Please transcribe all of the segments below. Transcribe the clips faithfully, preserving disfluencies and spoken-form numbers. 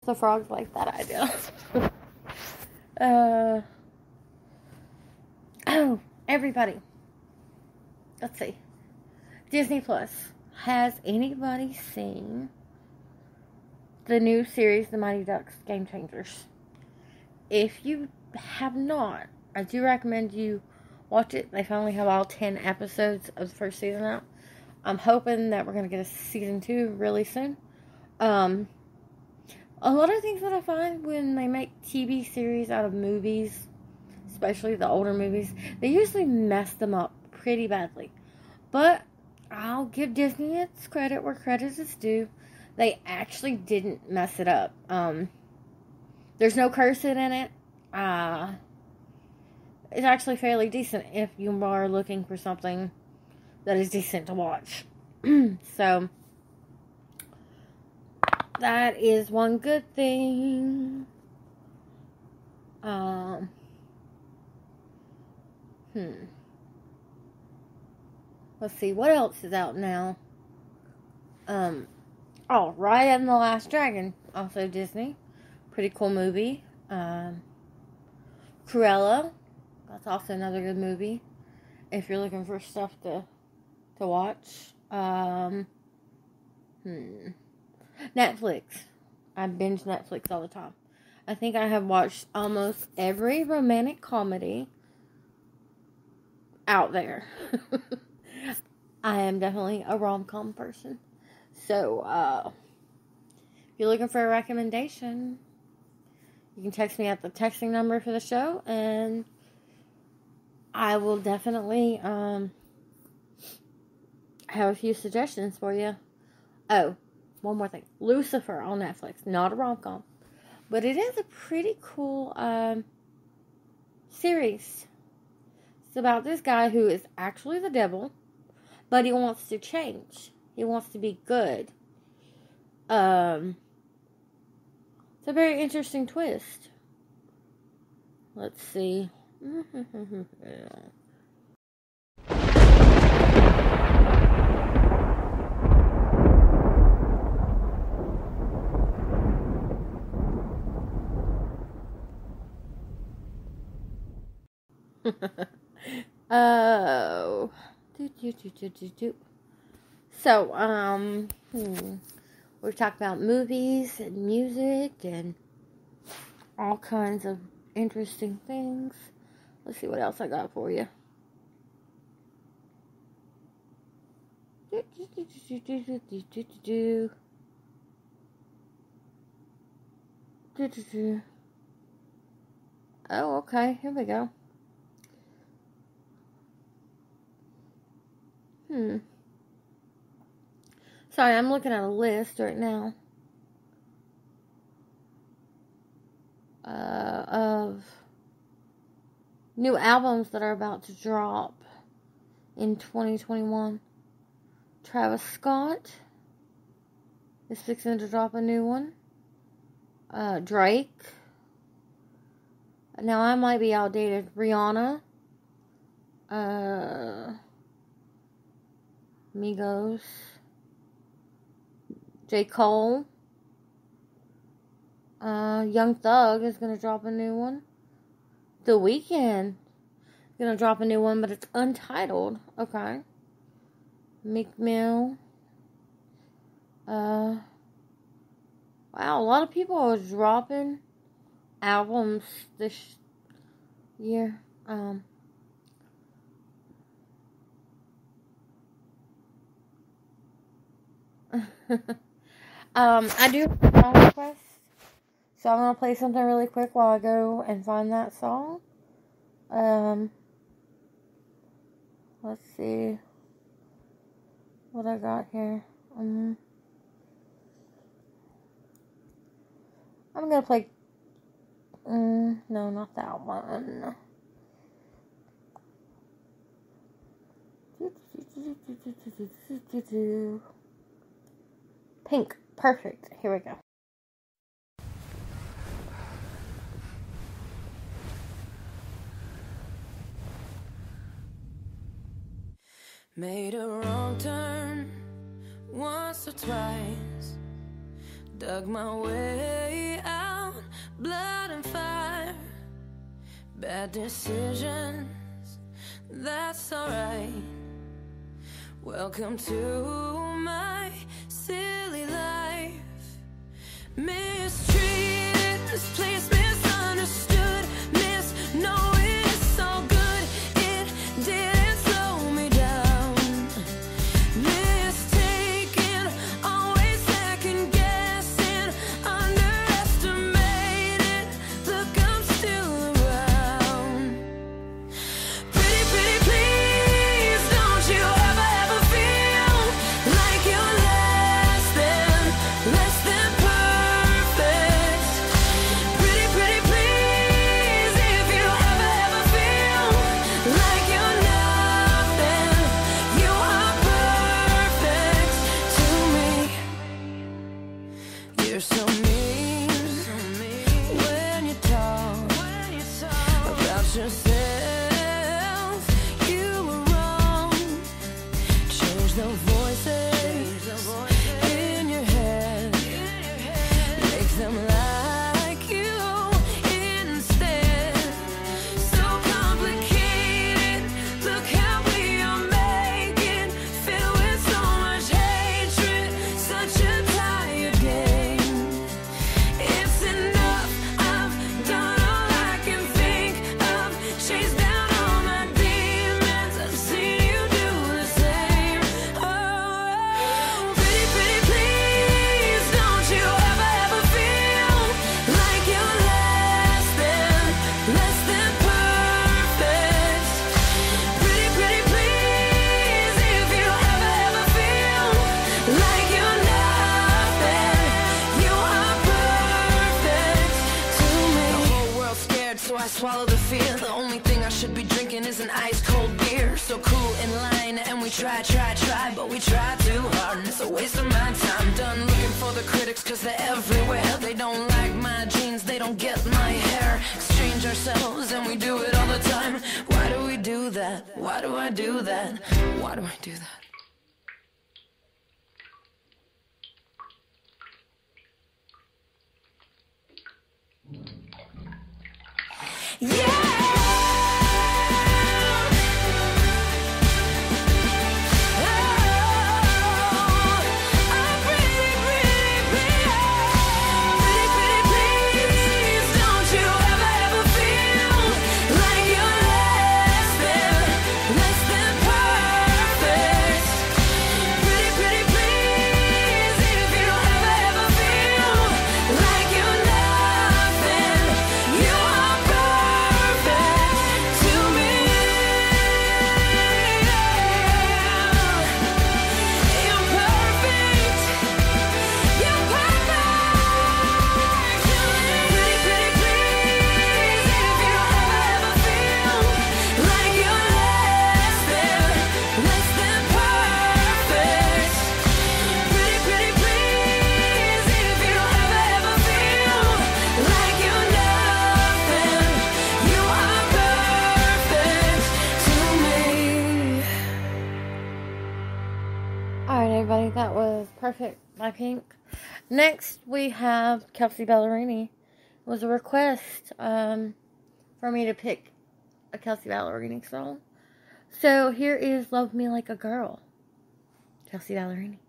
So frogs like that idea. uh, oh, everybody. Let's see. Disney Plus. Has anybody seen the new series, The Mighty Ducks Game Changers? If you have not, I do recommend you watch it. They finally have all ten episodes of the first season out. I'm hoping that we're going to get a season two really soon. Um, a lot of things that I find when they make T V series out of movies, especially the older movies, they usually mess them up pretty badly. But I'll give Disney its credit where credit is due. They actually didn't mess it up. Um, there's no cursing in it. Uh, it's actually fairly decent if you are looking for something that is decent to watch. So, that is one good thing. Um, hmm. Let's see, what else is out now? Um, oh, Raya and the Last Dragon, also Disney. Pretty cool movie. Um, Cruella, that's also another good movie. If you're looking for stuff to to watch. Um, hmm. Netflix. I binge Netflix all the time. I think I have watched almost every romantic comedy out there. I am definitely a rom-com person. So, uh, if you're looking for a recommendation, you can text me at the texting number for the show, and I will definitely, um, have a few suggestions for you. Oh, one more thing. Lucifer on Netflix. Not a rom-com. But it is a pretty cool, um, series. It's about this guy who is actually the devil, but he wants to change. He wants to be good. Um, it's a very interesting twist. Let's see. Oh. Do, do, do, do, do, do. So, um, hmm. We've talked about movies and music and all kinds of interesting things. Let's see what else I got for you. Do, do, do, do, do, do, do, do, do. Do, do, do. Oh, okay. Here we go. Hmm. Sorry, I'm looking at a list right now. Uh, of new albums that are about to drop in twenty twenty-one. Travis Scott is fixing to drop a new one. Uh, Drake. Now, I might be outdated. Rihanna. Uh... Migos, J. Cole, uh, Young Thug is going to drop a new one. The Weeknd is going to drop a new one, but it's untitled. Okay. Meek Mill. Uh, wow, a lot of people are dropping albums this year. Um, um, I do have a song request, so I'm going to play something really quick while I go and find that song. Um, let's see what I got here. Um, I'm going to play, um, no, not that one. Pink. Perfect. Here we go. Made a wrong turn once or twice, dug my way bad decisions, that's alright. Welcome to my silly life. Mistreated, misplaced, misunderstood, miss knowing it's all good. It didn't slow me down. Mistaken, always second guessing, underestimated. Look, I'm still around. Pretty, pretty, please, don't you ever, ever feel like you're less than, less than perfect. Pretty, pretty, please, if you ever, ever feel like you're nothing, you are perfect to me. You're so mean when you talk about yourself. You were wrong. Change the voices in your head. Make them like you instead. So complicated. Look how we are making. Filled with so much hatred. Such a tired game. It's enough. I've done all I can think of. Chased down all my demons. I've seen you do the same. Oh, pretty, pretty, please, don't you ever, ever feel like you're less than, less than perfect. Pretty, pretty, please, if you ever, ever feel like you're nothing, you are perfect to me. The whole world's scared, so I swallow the fear. The only thing I should be drinking is an ice cold beer. So cool in line, and we try, try, try, but we try too hard, and it's a waste of my time. Done looking for the critics, cause they're everywhere. They don't like my jeans, they don't get my hair. Exchange ourselves, and we do it all the time. Why do we do that? Why do I do that? Why do I do that? Alright, everybody, that was Perfect by Pink. Next, we have Kelsey Ballerini. It was a request um, for me to pick a Kelsey Ballerini song. So, here is Love Me Like a Girl. Kelsey Ballerini.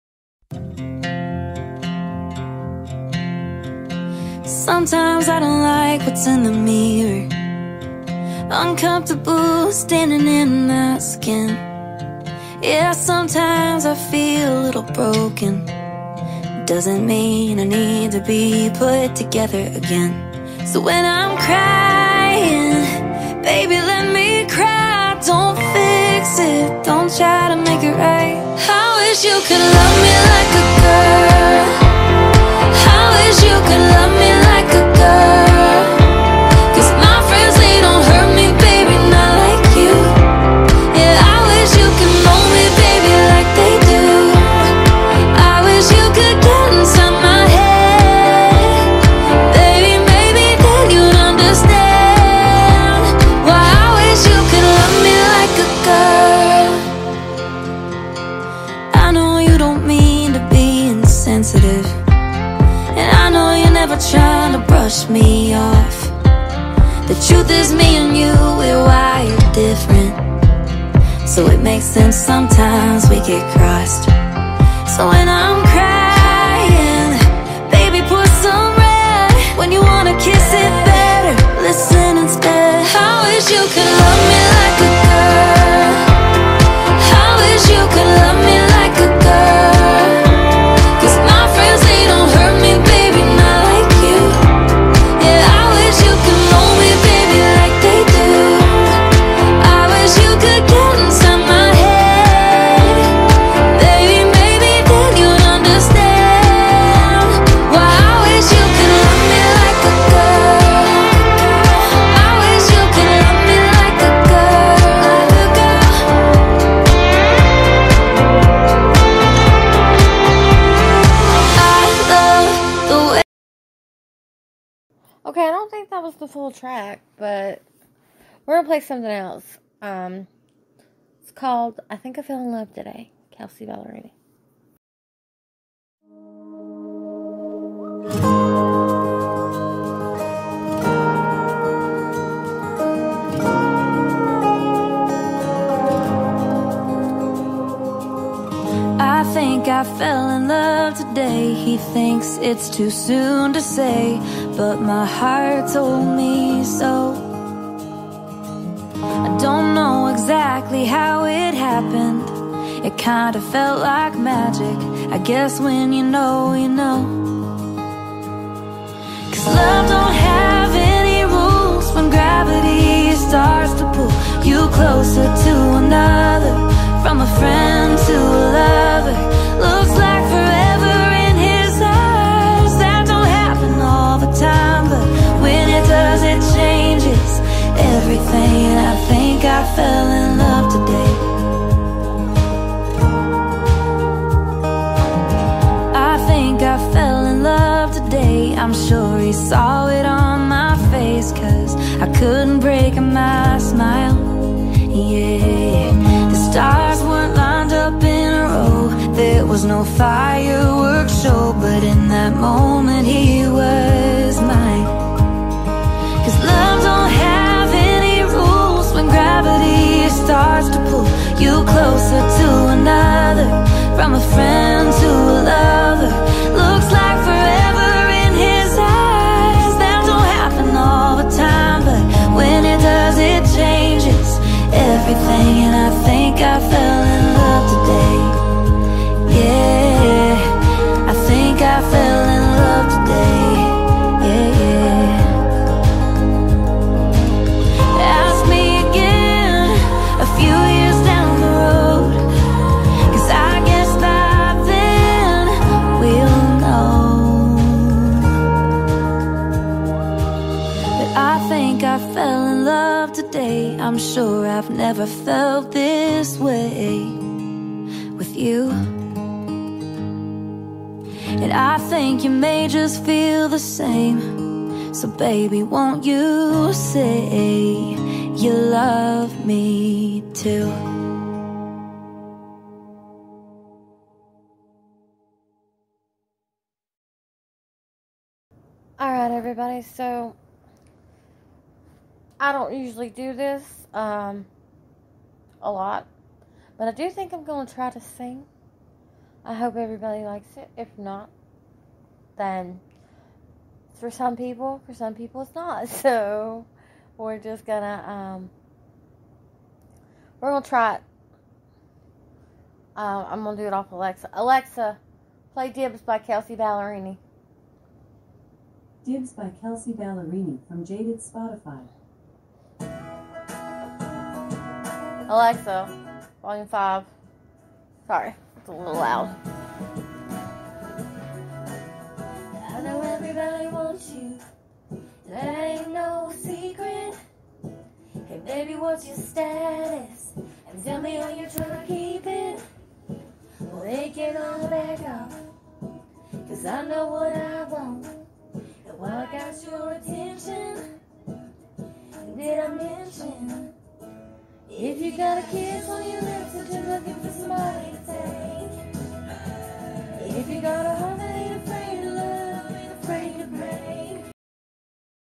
Sometimes I don't like what's in the mirror. Uncomfortable standing in that skin. Yeah, sometimes I feel a little broken. Doesn't mean I need to be put together again. So when I'm crying, baby, let me cry. Don't fix it, don't try to make it right. I wish you could love me like a girl. I wish you could love me like a girl. Cause my friends, they don't hurt me, baby, not like you. Yeah, I wish you could mold me, baby, like they do. I wish you could get inside my head. Baby, maybe then you'd understand why I wish you could love me like a girl. I know you don't mean to be insensitive, and I know you're never trying to brush me off. The truth is me and you, we're wired different. So it makes sense sometimes we get crossed. So when I'm crying, baby pour some red. When you wanna kiss it better, listen instead. I wish you could love me like a girl. I wish you could love me like a girl. Cause my friends, they don't hurt me, baby, not like you. Yeah, I wish you could mold me, baby, like they do. I wish you could get inside my head, baby, maybe then you'd understand why I wish you could love me like a girl. I wish you could love me like a girl, like a girl. I love the way. Okay, I don't think that was the full track, but we're gonna play something else. Um, it's called I Think I Fell in Love Today, Kelsey Ballerini. I think I fell in love today. He thinks it's too soon to say, but my heart told me so. I don't know exactly how it happened. It kinda felt like magic. I guess when you know, you know. Cause love don't have any rules. When gravity starts to pull you closer to another, from a friend to a lover, looks like forever in his eyes. That don't happen all the time, but when it does, it changes everything. And I think I fell in love today. I think I fell in love today. I'm sure he saw it on my face, cause I couldn't break my smile. Yeah, the stars weren't lined up in a row. There was no fireworks show, but in that moment he was mine. Cause love don't have any rules. When gravity starts to pull you closer to another, from a friend to a lover, looks like forever in his eyes. That don't happen all the time, but when it does, it changes everything. And I think I fell in love today. Yeah, I think I fell in love today. Yeah, yeah. Ask me again a few years down the road, cause I guess by then we'll know. But I think I fell in love today. I'm sure I've never felt this way with you. And I think you may just feel the same. So baby, won't you say you love me too? Alright, everybody, so I don't usually do this um, a lot, but I do think I'm going to try to sing. I hope everybody likes it. If not, then it's for some people. For some people, it's not. So we're just gonna um, we're gonna try it. Uh, I'm gonna do it off Alexa. Alexa, play "Dibs" by Kelsey Ballerini. Dibs by Kelsey Ballerini from Jaded Spotify. Alexa, volume five. Sorry, it's a little loud. I know everybody wants you, that ain't no secret. Hey baby, what's your status? And tell me how you're trying to keep it. Well, they can all back off, cause I know what I want. And while I got your attention, did I mention, if you got a kiss on your lips and you're looking for somebody to take, if you got a heart